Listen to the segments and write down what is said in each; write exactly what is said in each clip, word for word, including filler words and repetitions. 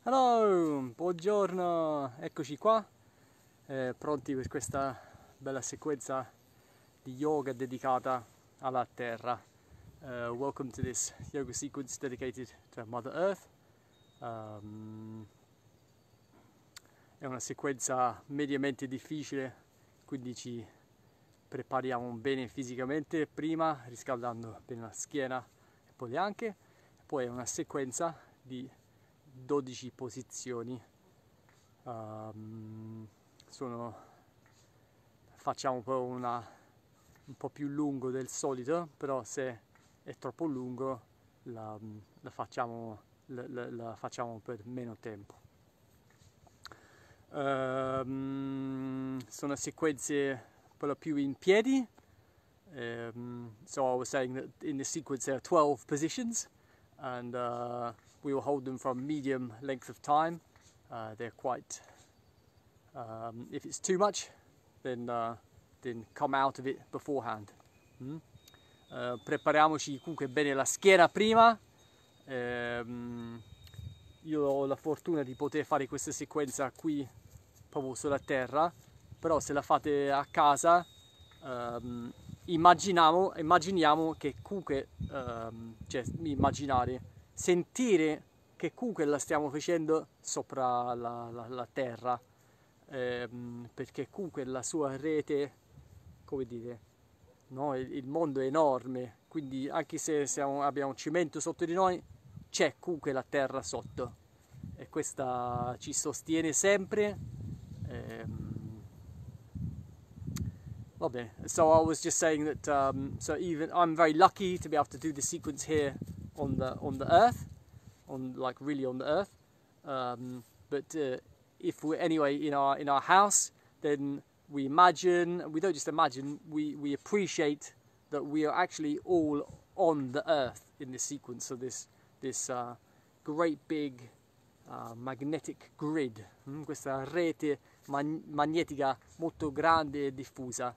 Hello, buongiorno, eccoci qua, eh, pronti per questa bella sequenza di yoga dedicata alla Terra. Uh, welcome to this yoga sequence dedicated to Mother Earth. Um, è una sequenza mediamente difficile, quindi ci prepariamo bene fisicamente prima, riscaldando bene la schiena e poi le anche. Poi è una sequenza di dodici posizioni. Um, sono, facciamo un po', una, un po' più lungo del solito, però se è troppo lungo la, la, facciamo, la, la, la facciamo per meno tempo. Um, sono sequenze per lo più in piedi. Um, so I was saying that in the sequence there are twelve positions, and uh, we will hold them for a medium length of time. Uh, they're quite, um, if it's too much, then, uh, then come out of it beforehand. Mm? Uh, prepariamoci comunque bene la schiena prima. Um, io ho la fortuna di poter fare questa sequenza qui proprio sulla terra, però se la fate a casa um, immaginiamo, immaginiamo che comunque, um, cioè immaginare, sentire che comunque la stiamo facendo sopra la, la, la terra, ehm, perché comunque la sua rete, come dire, no? il, il mondo è enorme, quindi anche se siamo, abbiamo cemento sotto di noi, c'è comunque la terra sotto, e questa ci sostiene sempre. ehm, Va bene. So I was just saying that um, so even I'm very lucky to be able to do the sequence here on the on the Earth, on like really on the Earth. Um, but uh, if we're anyway in our in our house, then we imagine, we don't just imagine, we we appreciate that we are actually all on the Earth in this sequence. So this this uh, great big uh, magnetic grid, mm, questa rete man- magnetica molto grande e diffusa.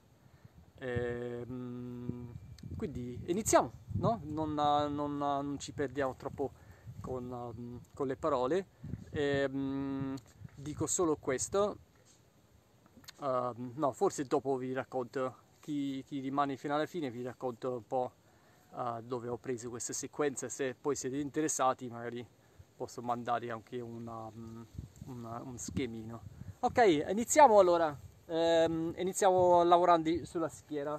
Ehm, quindi iniziamo, no? Non, non, non ci perdiamo troppo con, um, con le parole. Ehm, dico solo questo. Um, no, forse dopo vi racconto, chi, chi rimane fino alla fine, vi racconto un po' uh, dove ho preso questa sequenza. Se poi siete interessati, magari posso mandare anche una, um, una, un schemino. Ok, iniziamo allora. Ehm, iniziamo lavorando sulla schiena.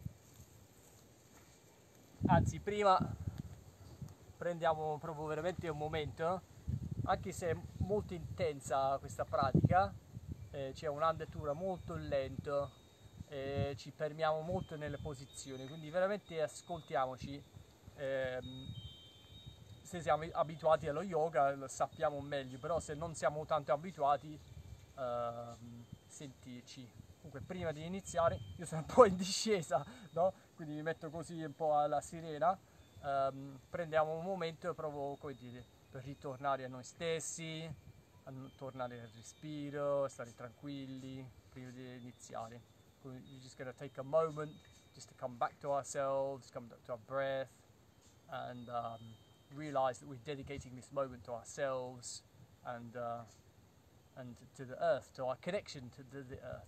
Anzi, prima prendiamo proprio veramente un momento, anche se è molto intensa questa pratica, eh, c'è un'andatura molto lenta, eh, ci fermiamo molto nelle posizioni, quindi veramente ascoltiamoci. ehm, se siamo abituati allo yoga lo sappiamo meglio, però se non siamo tanto abituati, ehm, sentirci. Comunque prima di iniziare, io sono un po' in discesa, no? Quindi mi metto così un po' alla sirena. Um, prendiamo un momento proprio, come dire, per ritornare a noi stessi, a tornare al respiro, stare tranquilli prima di iniziare. We're just going to take a moment just to come back to ourselves, come back to our breath, and um, realize that we're dedicating this moment to ourselves and uh, and to the earth, to our connection to the, the earth.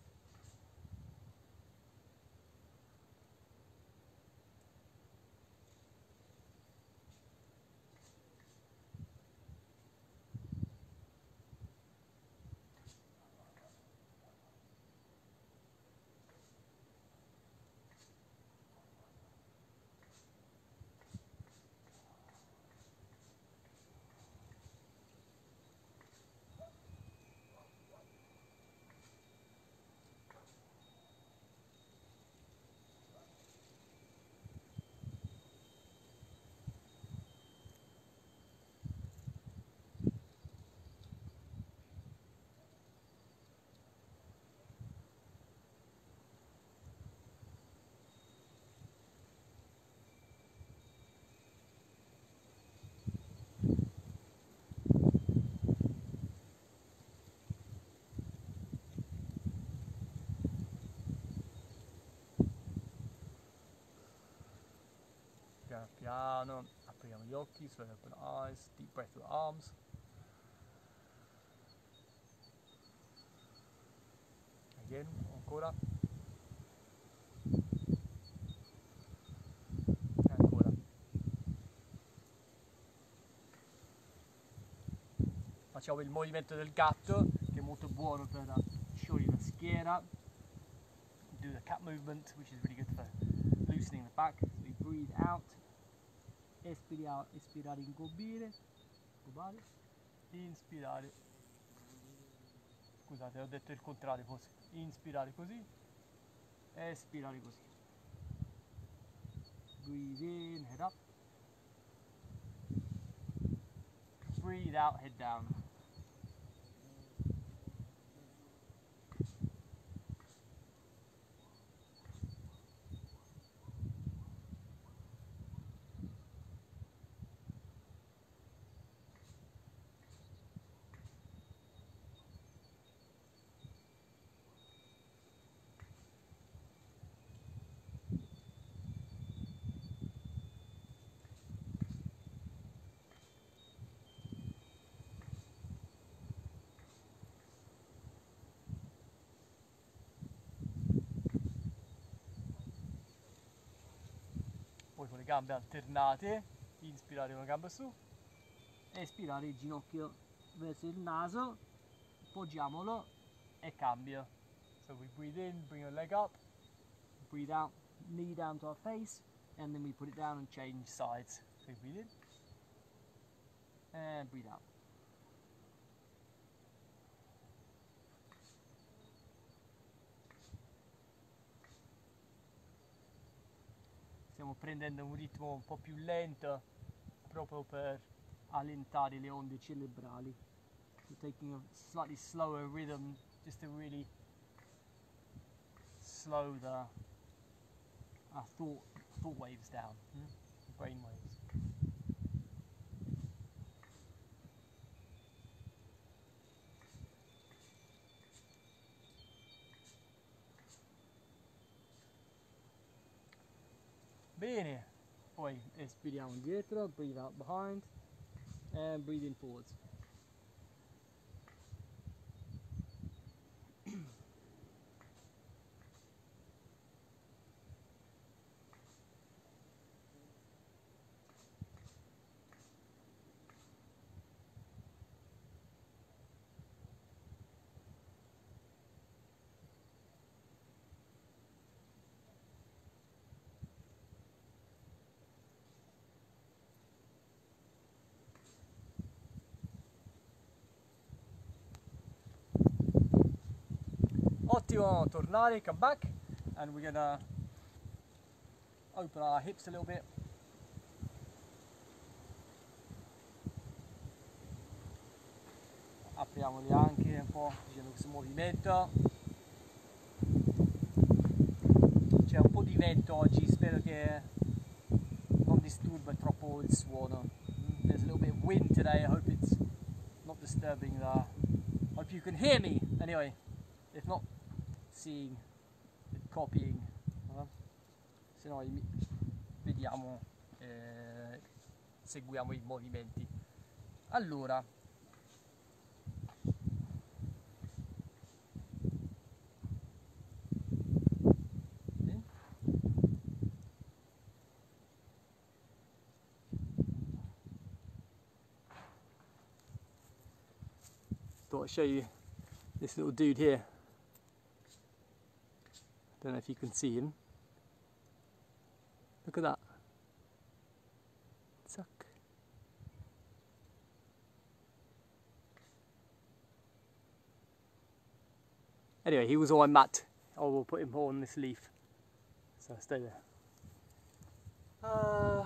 Piano piano, apriamo gli occhi, slowly open eyes, deep breath with arms. again, ancora, ancora. Facciamo il movimento del gatto, che è molto buono per sciogliere la schiena. Do the cat movement, which is really good for loosening the back. So we breathe out, espirare, espirare, ingombire, ingobare, inspirare. Scusate, ho detto il contrario forse. Inspirare così, espirare così. Breathe in, head up. Breathe out, head down. Poi con le gambe alternate, inspirare una gamba su, espirare il ginocchio verso il naso, poggiamolo e cambia. So we breathe in, bring our leg up, breathe out, knee down to our face, and then we put it down and change sides. So breathe in, and breathe out. Stiamo prendendo un ritmo un po' più lento proprio per allentare le onde cerebrali. So taking a slightly slower rhythm just to really slow the uh, thought, thought waves down, hmm? Brain waves. Bene, poi espiriamo indietro, breathe out behind, and breathe in forwards. Ottimo, tornare, come back, and we're gonna open our hips a little bit. Apriamoli anche un po' facendo questo movimento. C'è un po' di vento oggi, spero che non disturba troppo il suono. There's a little bit of wind today, I hope it's not disturbing the... hope you can hear me anyway, if not seeing, copying, no? Se no vediamo, eh, seguiamo i movimenti. Allora, thought I'd show you this little dude here. I don't know if you can see him. Look at that. Suck. Anyway, he was on my mat. I will put him on this leaf. So stay there. Uh,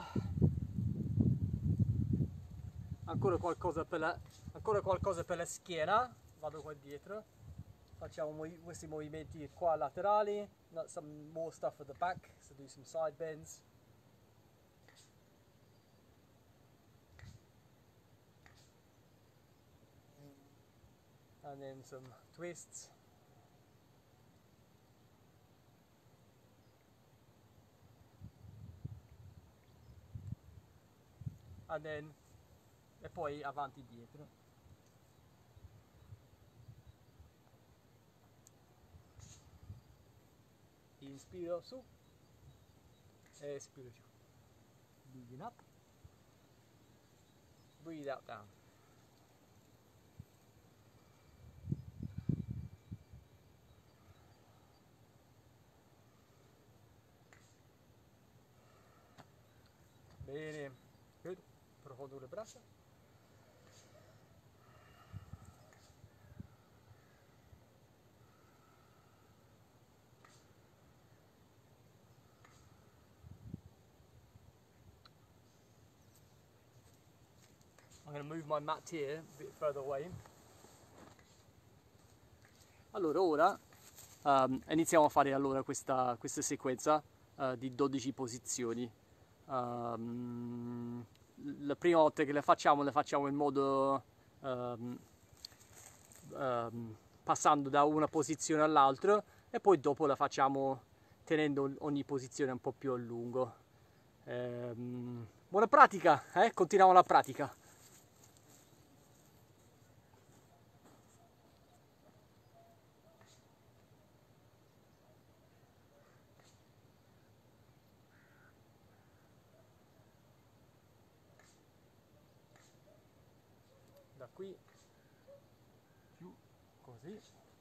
ancora qualcosa per la, ancora qualcosa per la schiena. Vado qua dietro. Facciamo questi movimenti qua laterali. Not some more stuff at the back. So do some side bends. And then some twists. And then, e poi avanti e dietro. inspiro su, espiro giù. Breathing up, breathe out down. Bene, good. Profondo le braccia. I'm going to move my mat here a bit further away. Allora, ora um, iniziamo a fare allora questa, questa sequenza uh, di dodici posizioni. Um, la prima volta che le facciamo, le facciamo in modo um, um, passando da una posizione all'altra, e poi dopo la facciamo tenendo ogni posizione un po' più a lungo. Um, buona pratica, eh? Continuiamo la pratica. Da qui giù, così.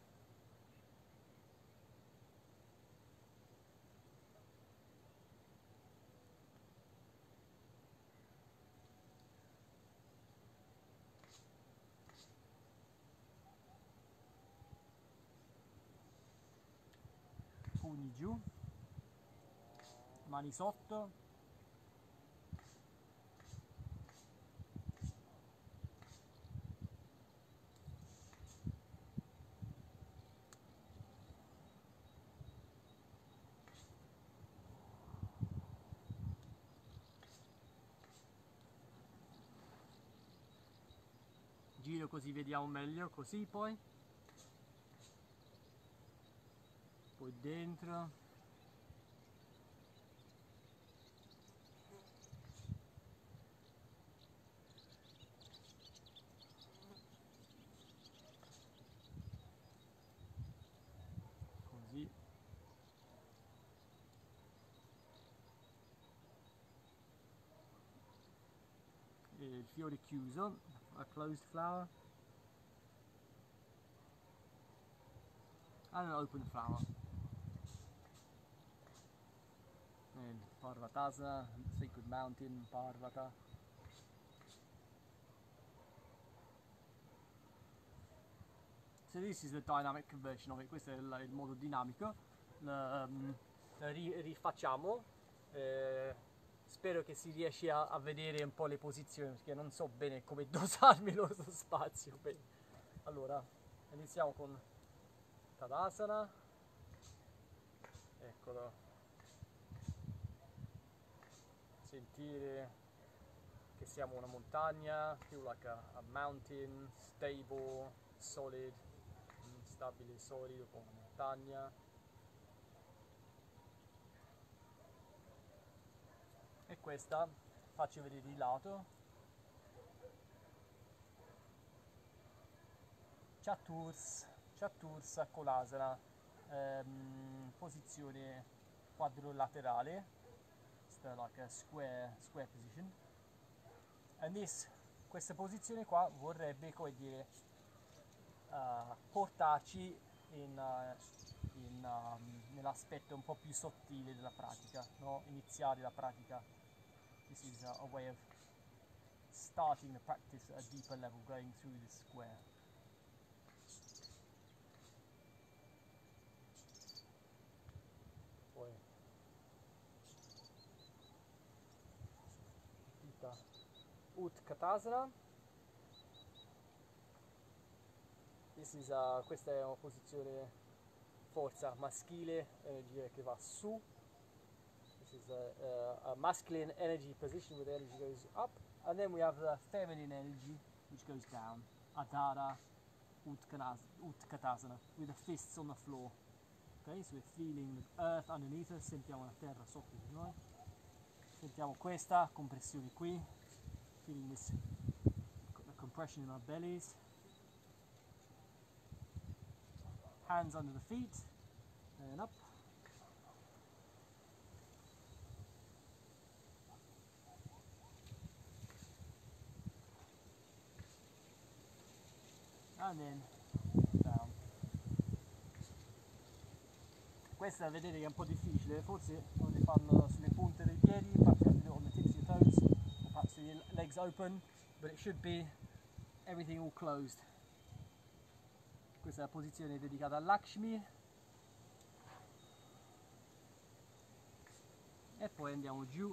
Pugni giù, mani sotto. Giro così vediamo meglio, così poi. Poi dentro. Così. E il fiore chiuso, a closed flower. And an open flower. And Parvatasana, Sacred Mountain, Parvata. So this is the dynamic conversion of it, questo è il, il modo dinamico. La, um, la ri, rifacciamo, eh, spero che si riesca a, a vedere un po' le posizioni, perché non so bene come dosarmi lo spazio. Bene. Allora, iniziamo con Tadasana, eccolo, sentire che siamo una montagna, feel like a, a mountain, stable, solid, stabile, solido, come una montagna. E questa faccio vedere di lato. Chaturs, Chatursa Kolasana, um, posizione quadrilaterale, it's like a square, square position. And this, questa posizione qua vorrebbe, come dire, uh, portarci in, uh, in, um, nell'aspetto un po' più sottile della pratica, no? Iniziare la pratica. This is a, a way of starting the practice at a deeper level, going through the square. Poi Dita Utkatasana. This is a, questa è una posizione forza maschile, energia che va su. This is a, a, a masculine energy position where the energy goes up, and then we have the feminine energy which goes down. Adhara Utkatasana, with the fists on the floor. Okay, so we're feeling the earth underneath us, sentiamo la terra sotto di noi. Sentiamo questa compressione qui, feeling this compression in our bellies. Hands under the feet, and up. and then down. Questa vedete che è un po' difficile, forse dovete farlo sulle punte dei piedi, perhaps you have to do it on the tips of your toes, or perhaps with your legs open, but it should be everything all closed. Questa è la posizione dedicata a Lakshmi. E poi andiamo giù.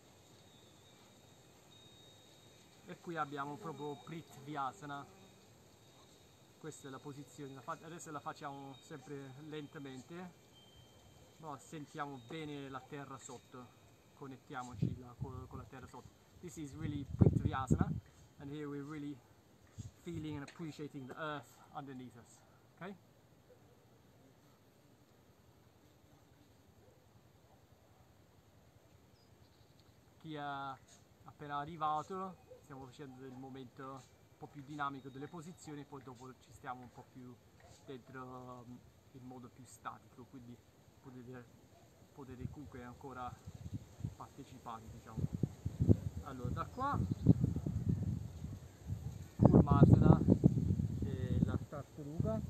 E qui abbiamo proprio Prithvyasana. Questa è la posizione, adesso la facciamo sempre lentamente. No, sentiamo bene la terra sotto, connettiamoci la, con, con la terra sotto. This is really Prithvyasana, and here we're really feeling and appreciating the earth underneath us. Okay? Chi è appena arrivato, stiamo facendo il momento un po' più dinamico delle posizioni, poi dopo ci stiamo un po' più dentro um, in modo più statico, quindi potete, potete comunque ancora partecipare, diciamo. Allora, da qua Kurmasana e la tartaruga.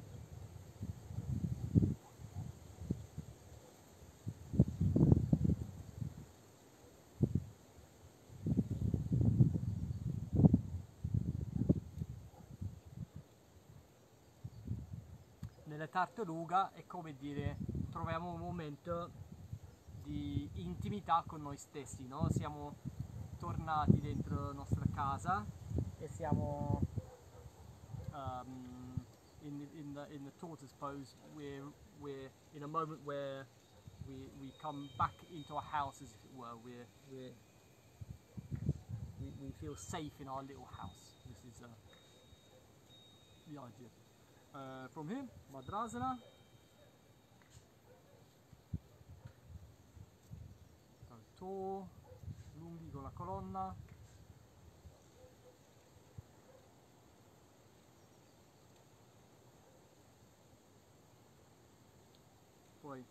Nella tartaruga è come dire, troviamo un momento di intimità con noi stessi, no? Siamo tornati dentro la nostra casa e siamo um, in, in, the, in the tortoise pose, we're, we're in a moment where we, we come back into our house, as it were. We're, we're, we, we feel safe in our little house. This is uh, the idea. Uh, from here, Madrasana. Salto, lunghi con la colonna. Poi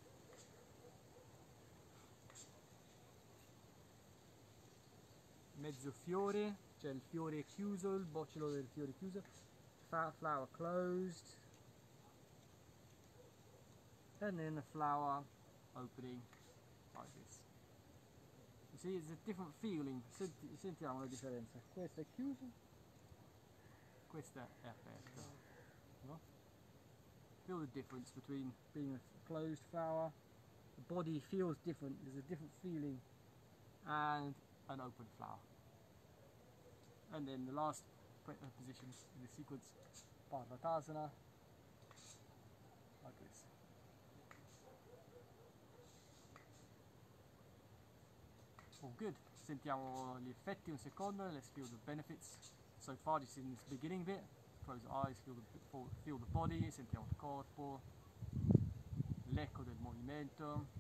mezzo fiore, cioè il fiore chiuso, il bocciolo del fiore chiuso. Flower closed, and then the flower opening like this. You see, it's a different feeling. Senti, sentiamo la differenza. Questo è chiuso, questo è aperto. No? Feel the difference between being a closed flower. The body feels different. There's a different feeling, and an open flower. And then the last positions in the sequence, Parvatasana, like this. All good. Sentiamo gli effetti un secondo. Let's feel the benefits. So far, just in this beginning bit, close the eyes, feel the, feel the body, sentiamo il corpo, l'eco del movimento.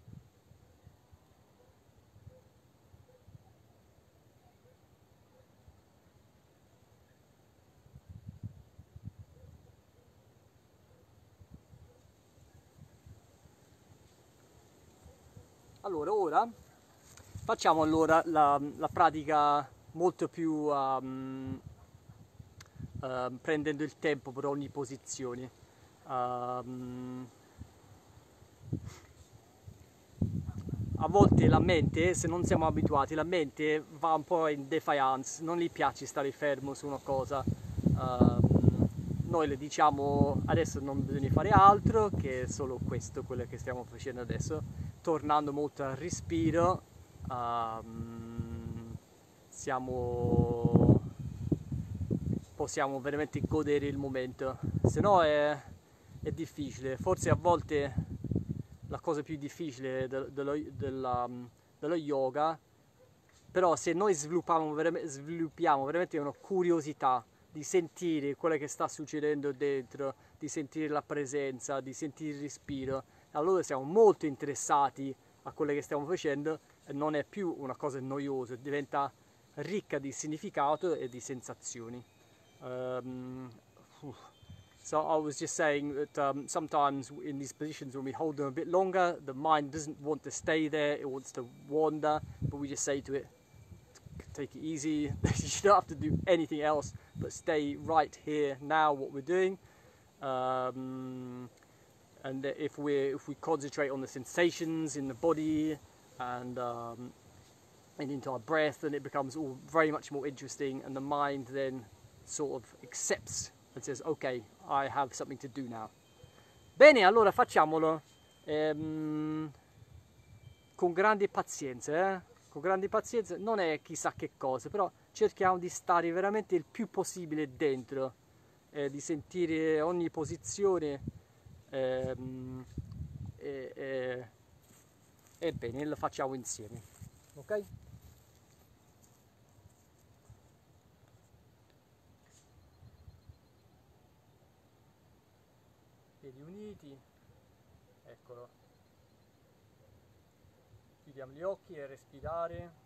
Allora, ora facciamo allora la, la pratica molto più um, uh, prendendo il tempo per ogni posizione. Um, a volte la mente, se non siamo abituati, la mente va un po' in defiance, non gli piace stare fermo su una cosa. Um, noi le diciamo adesso non bisogna fare altro che solo questo, quello che stiamo facendo adesso, tornando molto al respiro. Um, siamo, possiamo veramente godere il momento, se no è, è difficile. Forse a volte la cosa più difficile de, dello, della, dello yoga, però se noi sviluppiamo veramente, sviluppiamo veramente una curiosità di sentire quello che sta succedendo dentro, di sentire la presenza, di sentire il respiro, allora siamo molto interessati a quello che stiamo facendo e non è più una cosa noiosa, diventa ricca di significato e di sensazioni. Um, so I was just saying that um, sometimes in these positions when we hold them a bit longer, the mind doesn't want to stay there, it wants to wander, but we just say to it, take it easy. You don't have to do anything else but stay right here now what we're doing. Um, and if we if we concentrate on the sensations in the body and um, and into our breath, then it becomes all very much more interesting, and the mind then sort of accepts and says, ok, I have something to do now. Bene, allora facciamolo ehm, con grande pazienza, eh? Con grande pazienza, non è chissà che cosa, però cerchiamo di stare veramente il più possibile dentro, eh, di sentire ogni posizione ehm, e, e, e bene, lo facciamo insieme, ok? Piedi uniti, eccolo. Chiudiamo gli occhi e respirare.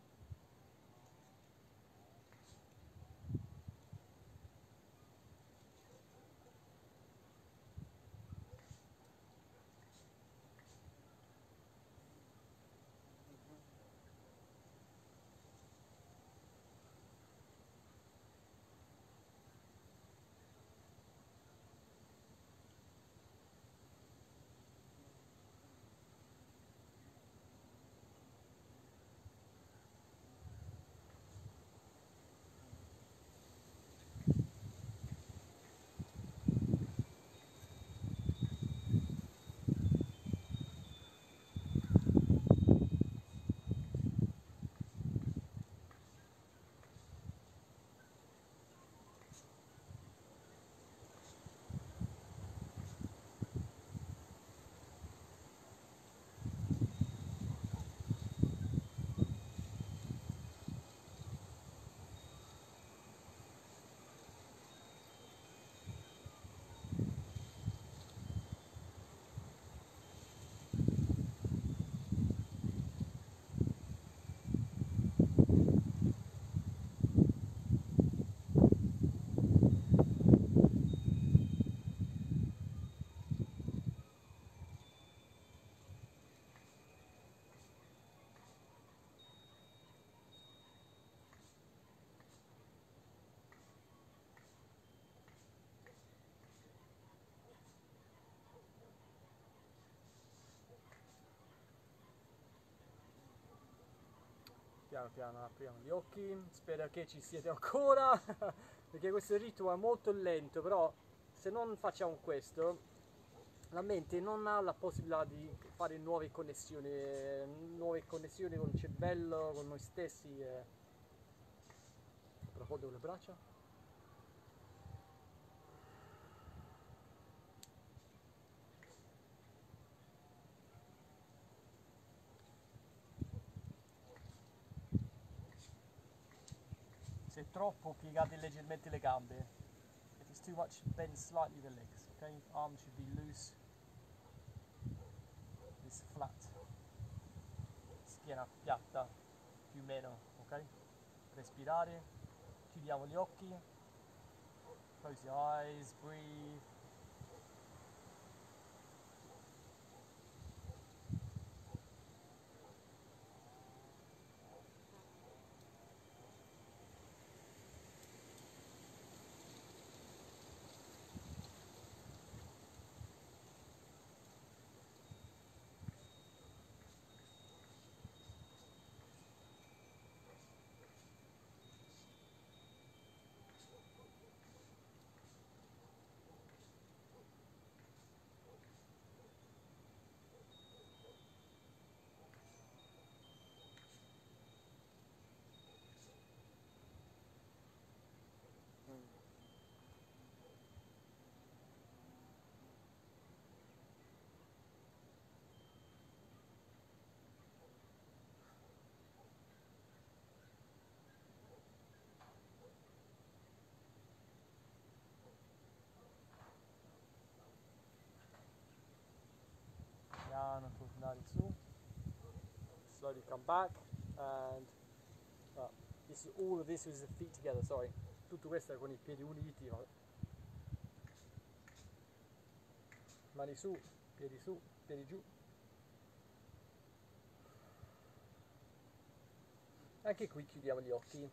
Piano piano apriamo gli occhi, spero che ci siete ancora, perché questo rito è molto lento, però se non facciamo questo, la mente non ha la possibilità di fare nuove connessioni, nuove connessioni con il cervello, con noi stessi. E... profondo le braccia. Se troppo piegate leggermente le gambe. If it's too much, bend slightly the legs, okay? Arms should be loose. This flat. Schiena piatta, più o meno, ok? Respirare. Chiudiamo gli occhi. Close your eyes, breathe. Piano, tornare su. Slowly come back, and uh, this is, all of this with the feet together, sorry. Tutto questo è con i piedi uniti. Mani su, piedi su, piedi giù. Anche qui chiudiamo gli occhi.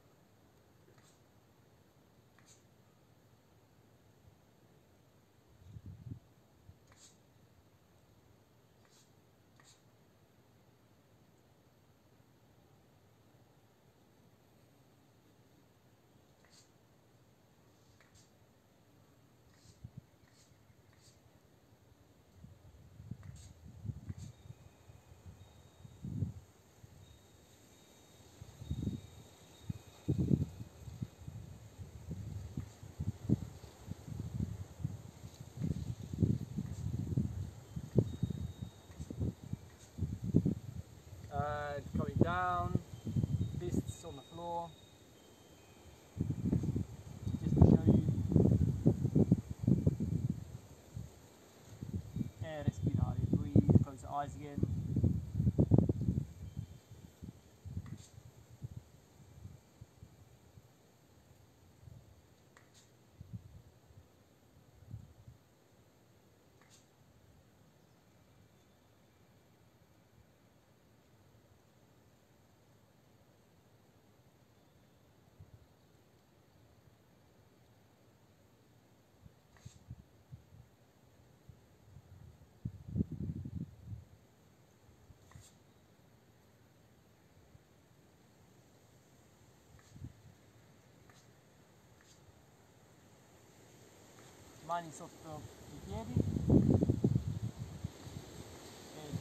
And coming down, fists on the floor, just to show you. E respirare, breathe, close the eyes again. Mani sotto i piedi e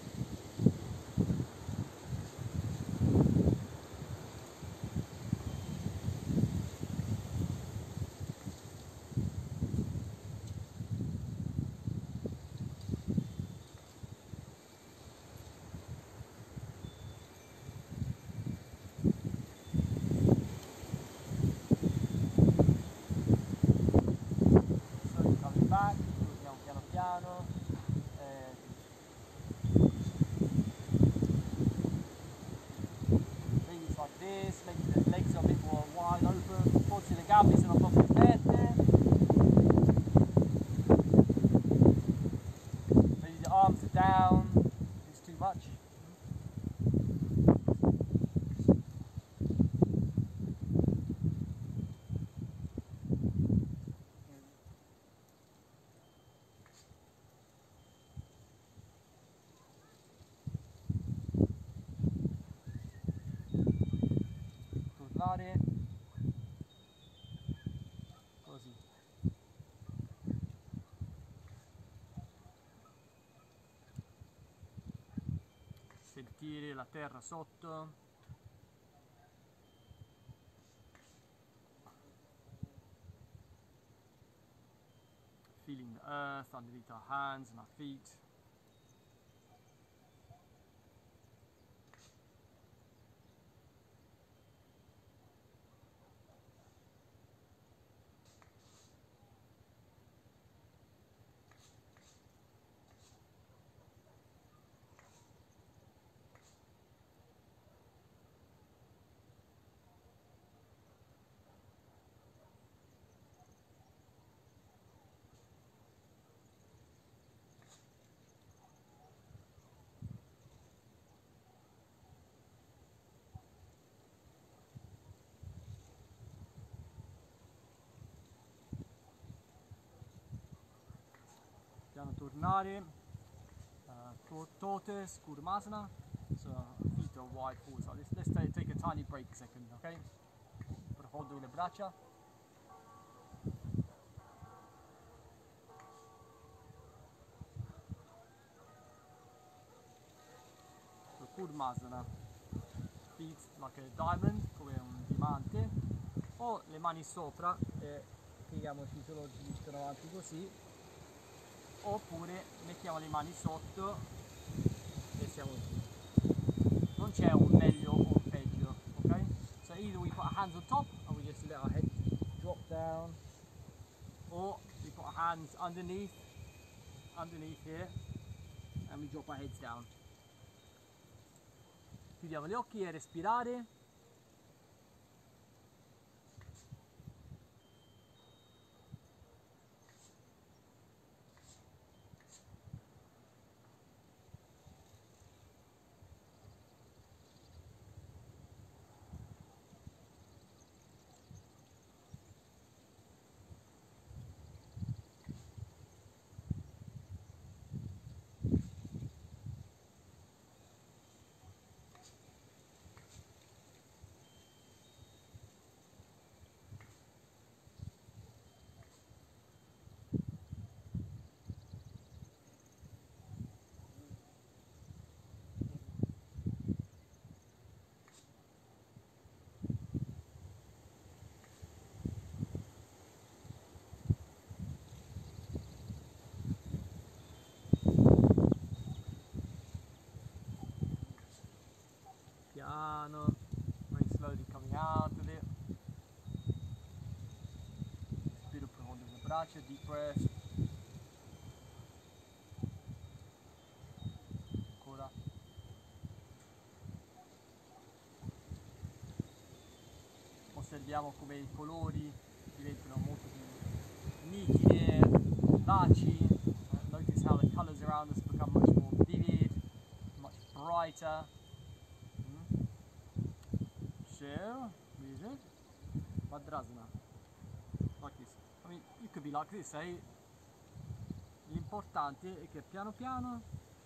back, torniamo piano piano, eh, maybe it's like this, maybe the legs are a bit more wide open, forse le gambe sono un po' più aperte, maybe the arms are down, it's too much. Tornare così. Sentire la terra sotto. Feeling the earth underneath our hands and our feet. Piano tornare, uh, tortoise, Kurmasana, so feet are wide forward. So let's, let's take, take a tiny break a second, ok? Profondo le braccia. So Kurmasana, feet like a diamond, come un diamante, o le mani sopra e pieghiamoci solo il ginocchio davanti così, oppure mettiamo le mani sotto e siamo giù. Non c'è un meglio o un peggio, ok? So either we put our hands on top and we just let our head drop down, or we put our hands underneath, underneath here, and we drop our heads down. Chiudiamo gli occhi e respirare. braccia, deep breath. Ancora. Osserviamo come i colori diventano molto più nitidi, vivaci. Uh, notice how the colours around us become much more vivid, much brighter. Mm. So, music. Bhadrasana. Like this. I mean, you could be like this, eh? L'importante è che piano piano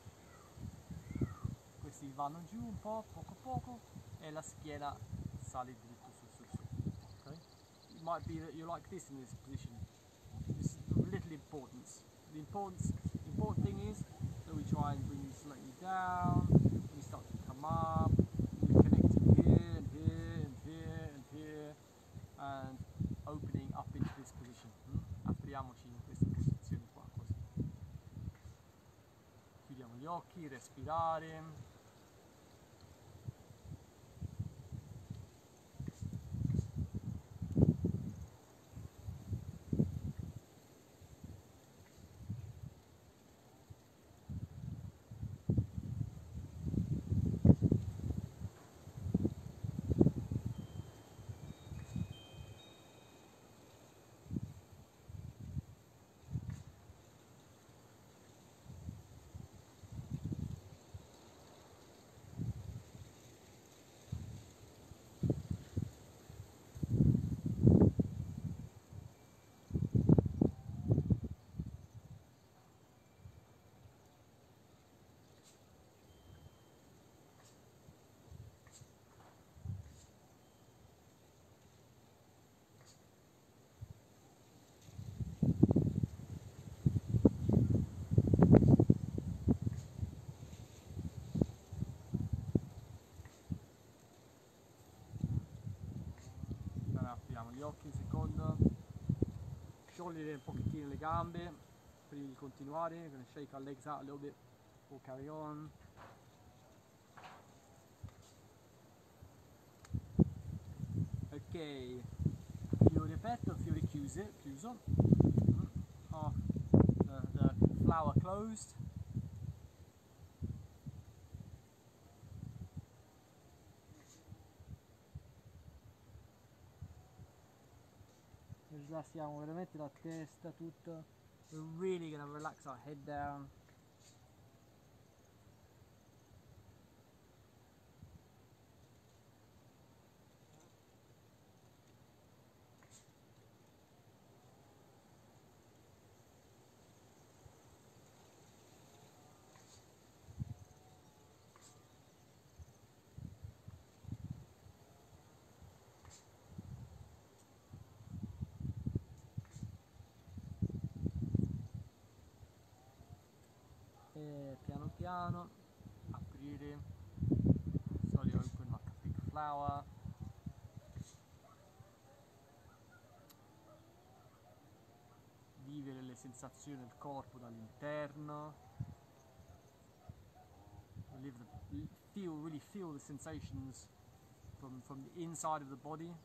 questi vanno giù un po', poco poco, e la schiena sale dritto su su su. Okay? It might be that you like this in this position. This is of little importance. The importance, the important thing is that we try and bring you slightly down, and we start to come up, we're connecting here and here and here and here, and opening up into this position. Mm? Apriamoci in questa posizione qua, così. Chiudiamo gli occhi, respirare. Apriamo gli occhi un secondo, sciogliere un pochettino le gambe prima di continuare. We're going to shake our legs out a little bit before carry on. Ok, fiore aperto, fiore chiuse, chiuso, half the, the flower closed. Rilassiamo veramente la testa, tutto. We're really going to relax our head down. E piano piano aprire, slowly open like a big flower. Vivere le sensazioni del corpo dall'interno. Live the, feel, really feel the sensations from, from the inside of the body.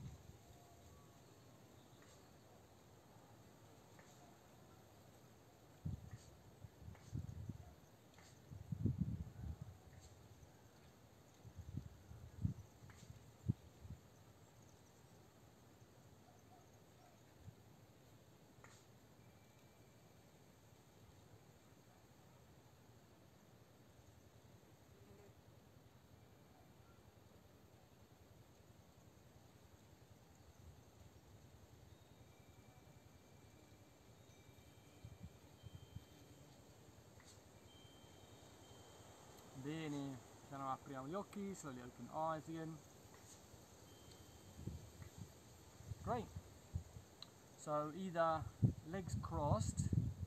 Bene, piano apriamo gli occhi, slowly open eyes again. Great. So either legs crossed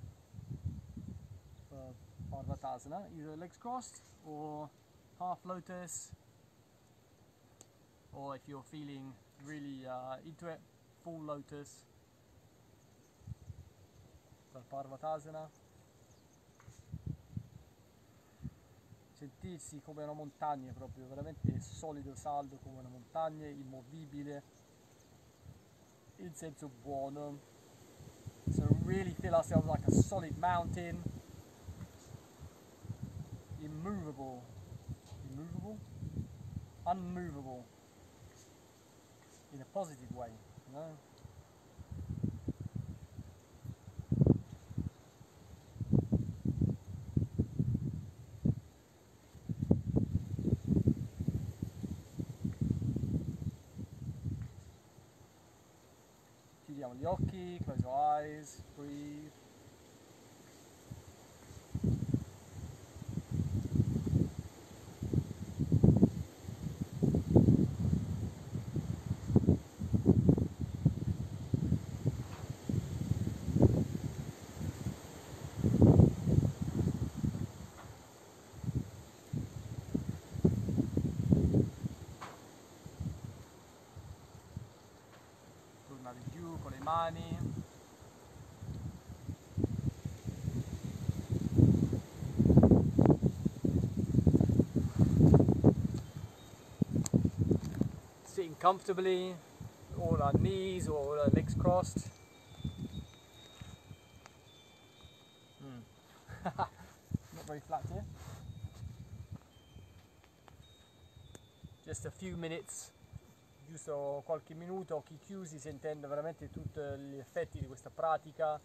for Parvatasana, either legs crossed or half lotus, or if you're feeling really uh, into it, full lotus for Parvatasana. Sentirsi come una montagna proprio, veramente solido, saldo come una montagna, immovibile, in senso buono, really feel ourselves like a solid mountain, immovable, immovable, unmovable, in a positive way, you know. Chiudiamo gli occhi, close your eyes, breathe. Tornare giù con le mani. Sitting comfortably, all our knees or all our legs crossed. Mm. Not very flat here. Just a few minutes, giusto qualche minuto, occhi chiusi, sentendo veramente tutti gli effetti di questa pratica.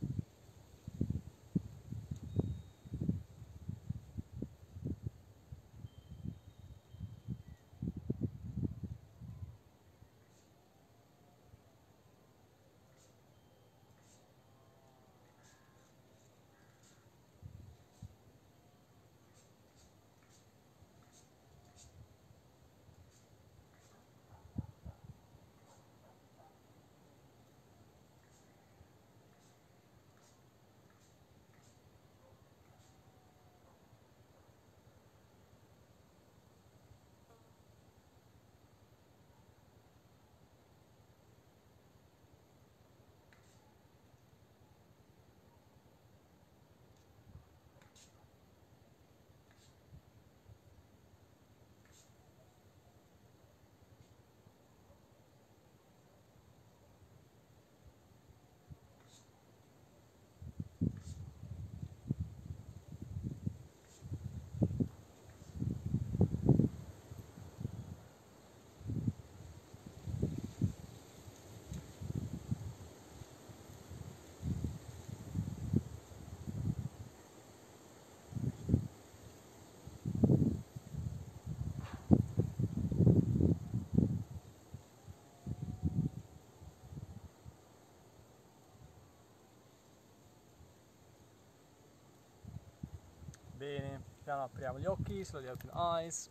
Bene, piano apriamo gli occhi, slowly open eyes.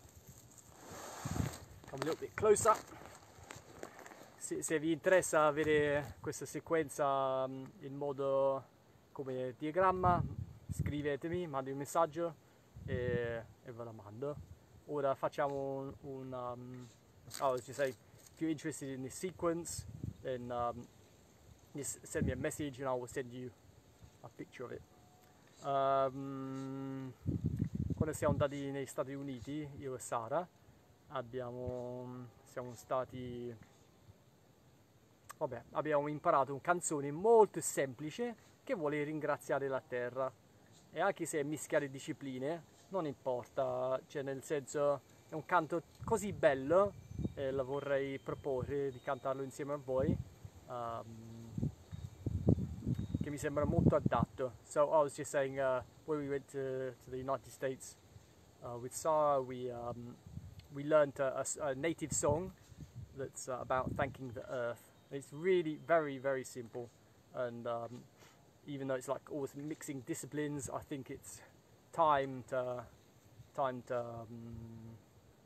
Come a little bit closer. Se, se vi interessa avere questa sequenza um, in modo come diagramma, scrivetemi, mandi un messaggio e, e ve la mando. Ora facciamo un, un um, oh, as you say, if you're interested in this sequence, then um, just send me a message and I will send you a picture of it. Um, quando siamo andati negli Stati Uniti, io e Sara, abbiamo, siamo stati, vabbè, abbiamo imparato una canzone molto semplice che vuole ringraziare la terra, e anche se è mischiare discipline, non importa, cioè nel senso è un canto così bello e la vorrei proporre di cantarlo insieme a voi. Um, che mi sembra molto adatto. So I was just saying, uh, when we went to, to the United States uh, with Sarah, we um, we learned a, a, a native song that's uh, about thanking the earth. It's really very very simple, and um, even though it's like always mixing disciplines, I think it's time to time to um,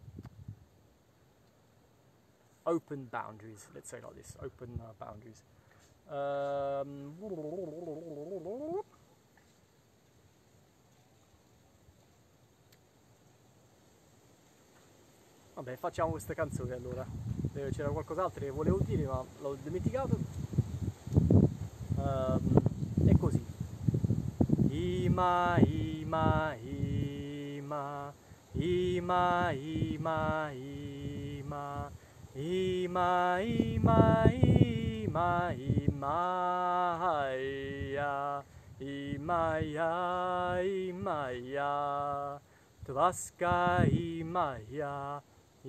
open boundaries. Let's say like this: open uh, boundaries. Um, vabbè, facciamo questa canzone allora. C'era qualcos'altro che volevo dire ma l'ho dimenticato. Um, è così. Ima, ima, ima, ima, ima, ima, ima, ima, ima, ima, ia, Imaya, Imaya, Tvaska Imaya,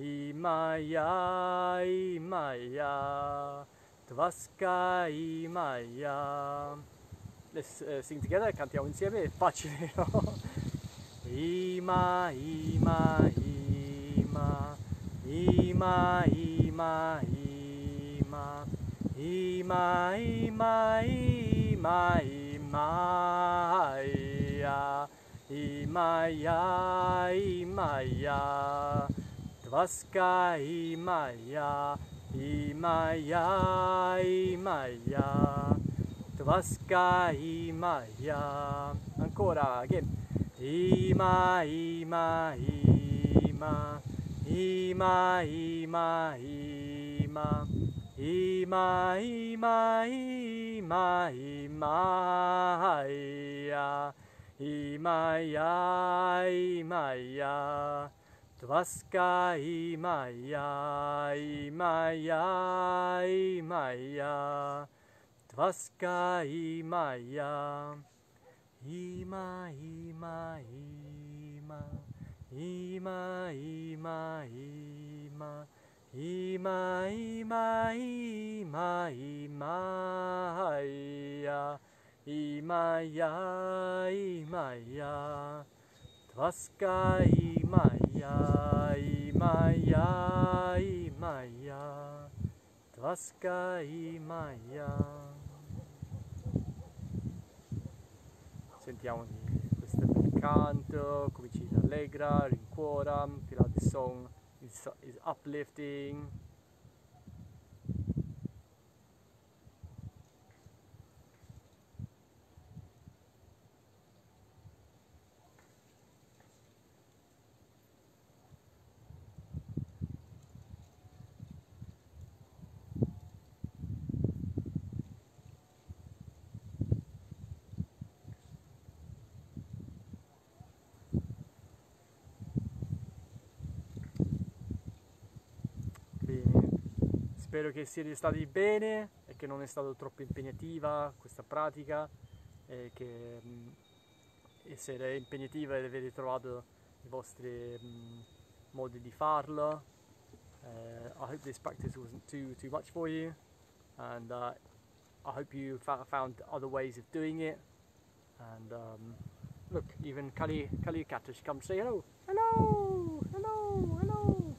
Imaya, Imaya, Tvaska Imaya. Let's uh, sing together, cantiamo insieme, è facile, no? Ima, Ima, Ima, Ima, Ima, Ima, Ima, Ima, Ima, Imaya, Imaya, Imaya, Tvaska Imaya, Imaya, Imaya, Tvaska Imaya. Ancora, again. Ima, Ima, Ima, Ima, Ima, Ima, Ima, Ima, Ima, Imaya, Imaya, Imaya, Tvaska Imaya, Imaya, Imaya, Tvaska Imaya. Ima, Ima, Ima, Ima, Ima, Ima, Ima, Ima, Ima, Imaya, Imaya, Imaya, Tvaska Imaya, Imaya, Imaya, Tvaska Imaya. Sentiamo questo bel canto, come ci rallegra, rincuora, feel like the song is, is uplifting. Spero che siete stati bene e che non è stata troppo impegnativa questa pratica e che mh, essere impegnativa e avete trovato i vostri mh, modi di farlo. Uh, I hope this practice wasn't too too much for you, and uh, I hope you fa found other ways of doing it. And um, look, even Kali Kali Katash come say hello, hello, hello, hello.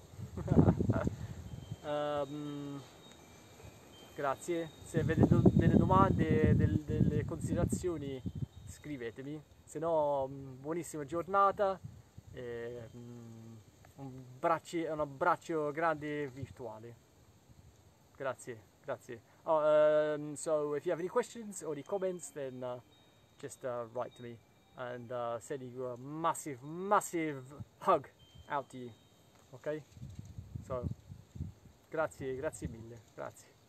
Um, grazie, se avete do delle domande, del delle considerazioni scrivetemi, se no buonissima giornata e um, un, bracci, un abbraccio grande virtuale. Grazie, grazie. Oh, um, so if you have any questions or any comments, then uh, just uh, write to me, and uh, sending you a massive, massive hug out to you. Okay? So grazie, grazie mille, grazie.